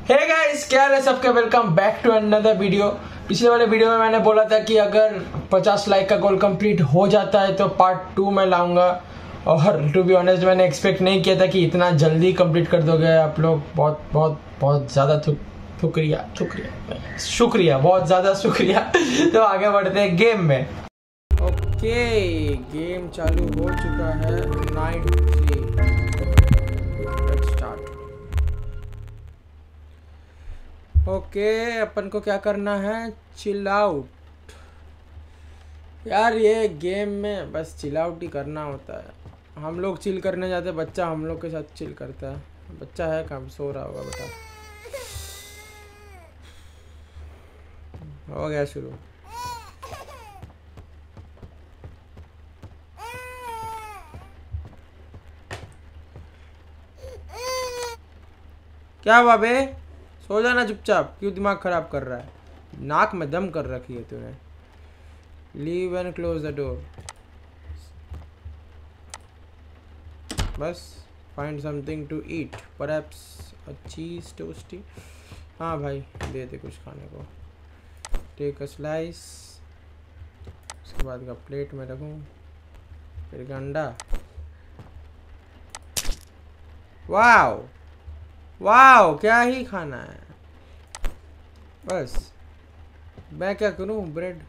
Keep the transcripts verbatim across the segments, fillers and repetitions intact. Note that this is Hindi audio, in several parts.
हे गाइस, क्या हाल है सबके। Welcome back to another video. पिछले वाले वीडियो में मैंने बोला था कि अगर पचास लाइक का गोल कंप्लीट हो जाता है तो पार्ट टू में लाऊंगा, और टू बी ऑनेस्ट मैंने एक्सपेक्ट नहीं किया था कि इतना जल्दी कंप्लीट कर दोगे आप लोग। बहुत बहुत बहुत ज़्यादा शुक्रिया शुक्रिया शुक्रिया बहुत ज़्यादा शुक्रिया। तो आगे बढ़ते हैं गेम में। ओके, गेम चालू हो चुका है। Nine three let's start. Okay, अपन को क्या करना है? Chill out. यार ये गेम में बस चिल आउट ही करना होता है। हम लोग चिल करने जाते, बच्चा हम लोग के साथ चिल करता है। बच्चा है कहाँ? सो रहा होगा बेटा। हो गया शुरू। क्या बाबे, सो जाना चुपचाप। क्यों दिमाग खराब कर रहा है? नाक में दम कर रखी है तूने। Leave and close the door. बस find something to eat, perhaps a cheese toastie. हाँ भाई, दे दे कुछ खाने को। Take a slice. उसके बाद का प्लेट में रखूँ, फिर अंडा। वाओ वाओ, क्या ही खाना है। बस मैं क्या करूं? ब्रेड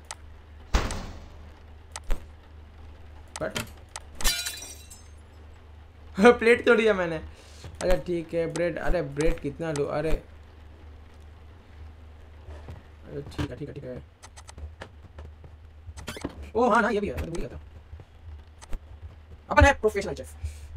बट प्लेट तोड़ दिया मैंने। अच्छा ठीक है, ब्रेड। अरे ब्रेड कितना लो? अरे अरे ठीक है ठीक है ठीक है। ओ हाँ ना, ये भी है, भूल गया था। अपन है प्रोफेशनल शेफ।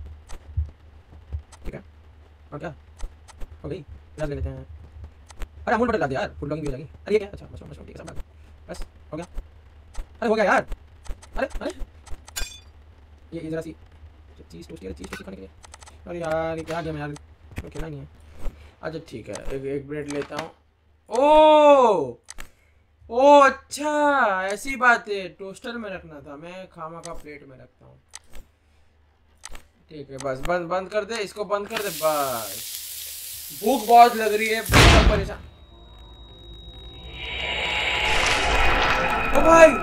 ठीक है, और क्या हो गई? प्याज ले लेते हैं। अरे अमूल बटर ला दिया यार, फूड ब्लॉगिंग भी हो जाएगी। अरे ये क्या? अच्छा मशरूम मशरूम, ठीक है सब बस हो गया। अरे हो गया यार। अरे अरे ये ये जरा सी चीज़ टोस्टी। अरे चीज़ टोस्टी खाने के लिए। अरे यार ये क्या गेम है यार, तो खेला नहीं है। अच्छा ठीक है, एक एक ब्रेड लेता हूँ। ओ ओ अच्छा ऐसी बात है, टोस्टर में रखना था, मैं खामा का प्लेट में रखता हूँ। ठीक है बस बंद बंद कर दे इसको, बंद कर दे बस। भूख बहुत लग रही है, बहुत परेशान। ओ भाई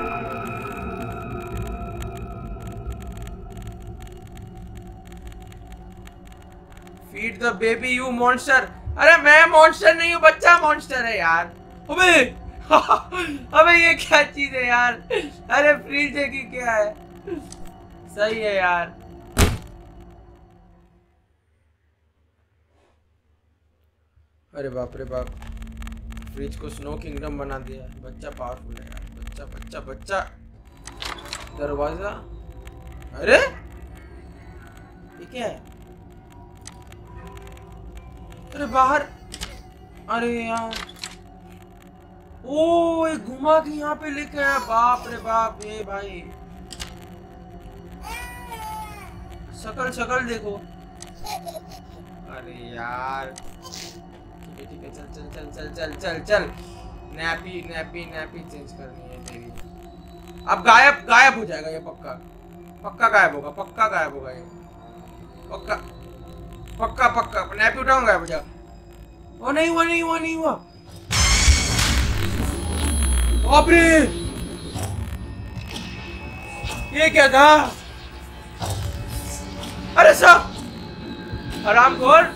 feed the baby you monster. अरे मैं मॉन्स्टर नहीं हूँ, बच्चा मॉन्स्टर है यार। अबे अबे ये क्या चीज है यार? अरे फ्रिज है कि क्या है? सही है यार। अरे बाप रे बाप, फ्रिज को स्नो किंगडम बना दिया। बच्चा पावरफुल है यार। बच्चा बच्चा बच्चा। दरवाजा। अरे ये क्या है? अरे बाहर। अरे यार, ओ एक घुमा के यहाँ पे लेके आया। बाप रे बाप, ये भाई शकल शकल देखो। अरे यार ठीक है, चल चल चल चल चल चल चल। नैपी नैपी नैपी चेंज करनी है तेरी। अब गायब गायब हो जाएगा ये, पक्का पक्का गायब होगा, पक्का गायब होगा ये, पक्का पक्का पक्का। नैपी उठाऊंगा, गायब हो जाएगा। ओ नहीं हुआ नहीं हुआ नहीं हुआ। बाप रे, ये क्या था? अरे सब हरामखोर।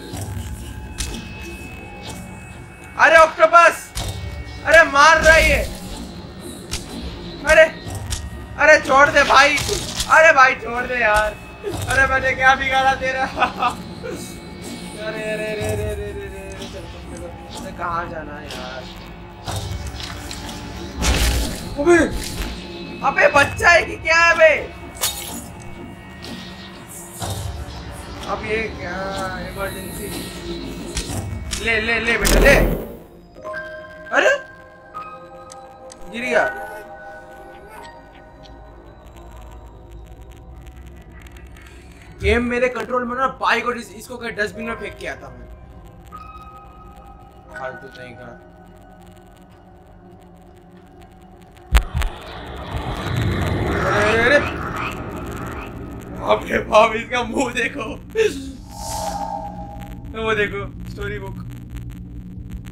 अरे ऑक्टोपस, अरे मार रहा है ये। अरे अरे छोड़ दे भाई, अरे भाई छोड़ दे यार। अरे मैंने क्या बिगाड़ा तेरा? अरे अरे अरे अरे अरे अरे चल, कहाँ जाना है यार? अबे अबे बच्चा है कि क्या है बे? अब ये क्या इमरजेंसी? ले ले ले बेटा ले। अरे गिर गया। गेम मेरे कंट्रोल में ना, बाइक और इस, इसको कहीं डस्टबिन में फेंक के आता मैं। फालतू नहीं का। अरे बाप रे बाप, इसका मुंह देखो। वो देखो स्टोरी बुक।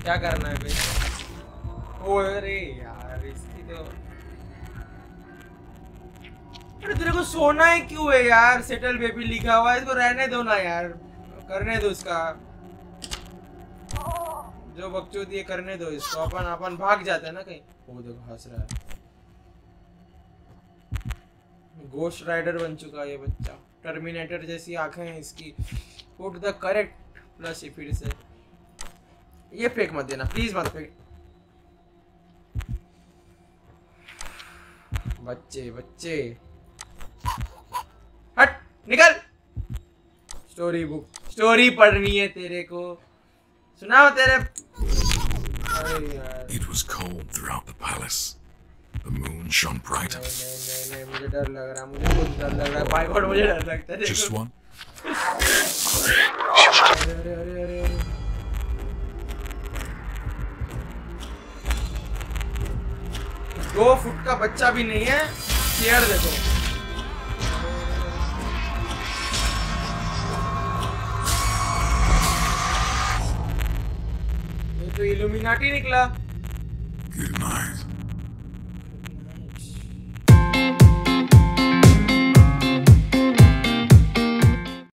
क्या करना है भाई? ओ अरे यार इसकी तो, अरे तेरे को सोना है क्यों है यार? सेटल बेबी लिखा हुआ है, इसको रहने दो ना यार, करने दो इसका जो बकचोदी है, करने दो इसको। अपन अपन भाग जाते हैं ना कहीं। वो देखो हंस रहा है, गोस्ट राइडर बन चुका है ये बच्चा। टर्मिनेटर जैसी आंखें हैं इसकी। पुट द करेक्ट प्लस ही फिर से। ये फेंक मत देना प्लीज, मत फेंक। बच्चे बच्चे हट, निकल। स्टोरी बुक, स्टोरी पढ़नी है तेरे को, सुनाओ तेरे। It was cold throughout the palace. The moon shone brighter. नहीं नहीं नहीं, मुझे डर लग रहा है, मुझे बहुत डर लग रहा है। बाय गॉड मुझे डर लगता है। Just one. अरे अरे अरे अरे अरे, दो फुट का बच्चा भी नहीं है। चेयर देखो, ये तो इल्यूमिनाटी निकला। Good night.